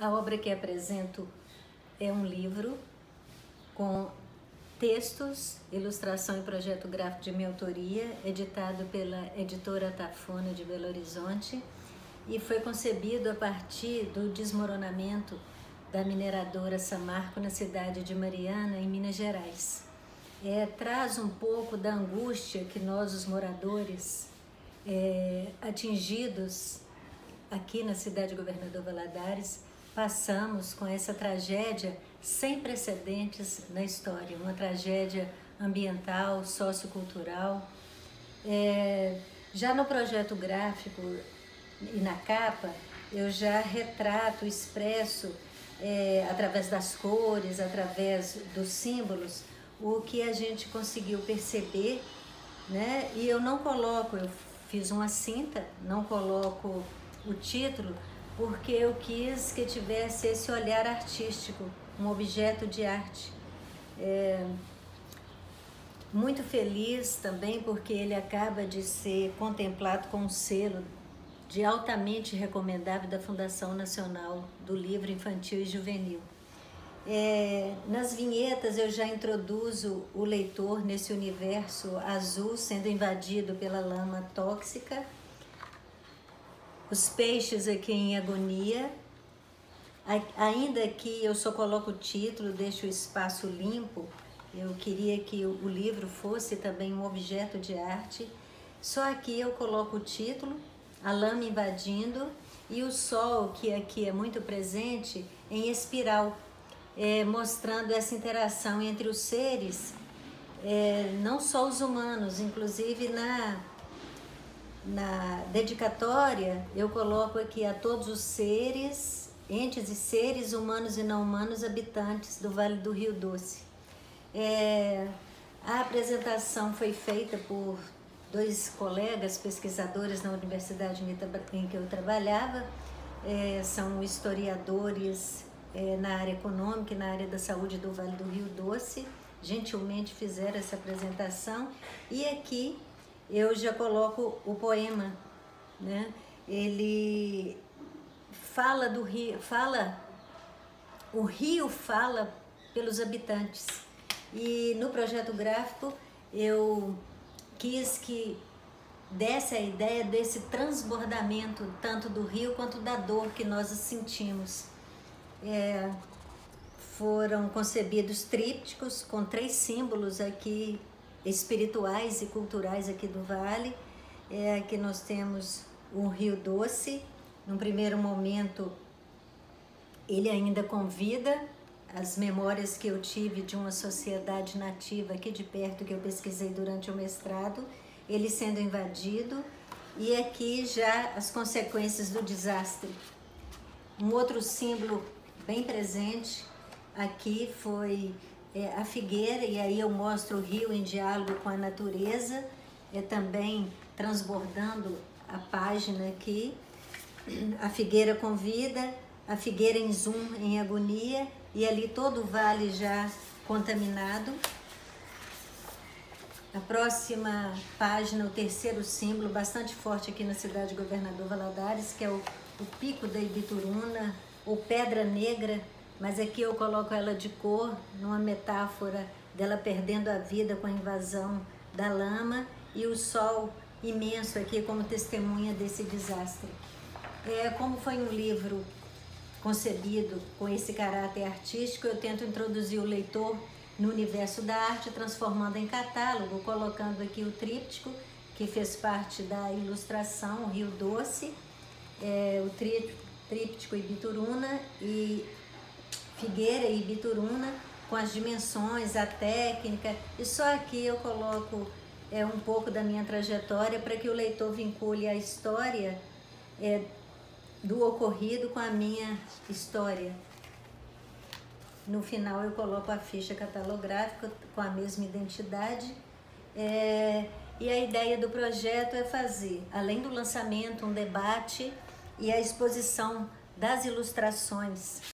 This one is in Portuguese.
A obra que apresento é um livro com textos, ilustração e projeto gráfico de minha autoria, editado pela editora Tafona de Belo Horizonte, e foi concebido a partir do desmoronamento da mineradora Samarco na cidade de Mariana, em Minas Gerais. Traz um pouco da angústia que nós, os moradores, atingidos aqui na cidade de Governador Valadares, passamos com essa tragédia sem precedentes na história, uma tragédia ambiental, sociocultural. Já no projeto gráfico e na capa, eu já retrato, expresso, através das cores, através dos símbolos, o que a gente conseguiu perceber, né? E eu não coloco, eu fiz uma cinta, não coloco o título, porque eu quis que tivesse esse olhar artístico, um objeto de arte. Muito feliz também porque ele acaba de ser contemplado com um selo de altamente recomendável da Fundação Nacional do Livro Infantil e Juvenil. Nas vinhetas eu já introduzo o leitor nesse universo azul sendo invadido pela lama tóxica, os peixes aqui em agonia. Ainda que eu só coloco o título, deixo o espaço limpo, eu queria que o livro fosse também um objeto de arte. Só aqui eu coloco o título, a lama invadindo, e o sol, que aqui é muito presente, em espiral, mostrando essa interação entre os seres, não só os humanos, inclusive na dedicatória eu coloco aqui a todos os seres, entes e seres humanos e não humanos, habitantes do Vale do Rio Doce. A apresentação foi feita por dois colegas pesquisadores na universidade em que eu trabalhava, são historiadores na área econômica e na área da saúde do Vale do Rio Doce, gentilmente fizeram essa apresentação, e aqui eu já coloco o poema, né? Ele fala do rio, o rio fala pelos habitantes. E no projeto gráfico eu quis que desse a ideia desse transbordamento tanto do rio quanto da dor que nós sentimos. Foram concebidos trípticos com 3 símbolos aqui espirituais e culturais aqui do Vale. Aqui nós temos um rio doce. Num primeiro momento ele ainda convida as memórias que eu tive de uma sociedade nativa aqui de perto que eu pesquisei durante o mestrado, ele sendo invadido, e aqui já as consequências do desastre. Um outro símbolo bem presente aqui foi a figueira, e aí eu mostro o rio em diálogo com a natureza, também transbordando a página aqui. A figueira convida, a figueira em zoom, em agonia, e ali todo o vale já contaminado. A próxima página, o terceiro símbolo, bastante forte aqui na cidade de Governador Valadares, que é o Pico da Ibituruna, ou Pedra Negra, mas aqui eu coloco ela de cor, numa metáfora dela perdendo a vida com a invasão da lama, e o sol imenso aqui como testemunha desse desastre. Como foi um livro concebido com esse caráter artístico, eu tento introduzir o leitor no universo da arte, transformando em catálogo, colocando aqui o tríptico, que fez parte da ilustração, o Rio Doce, o tríptico Ibituruna e Figueira e Ibituruna, com as dimensões, a técnica, e só aqui eu coloco um pouco da minha trajetória para que o leitor vincule a história do ocorrido com a minha história. No final eu coloco a ficha catalográfica com a mesma identidade, e a ideia do projeto é fazer, além do lançamento, um debate e a exposição das ilustrações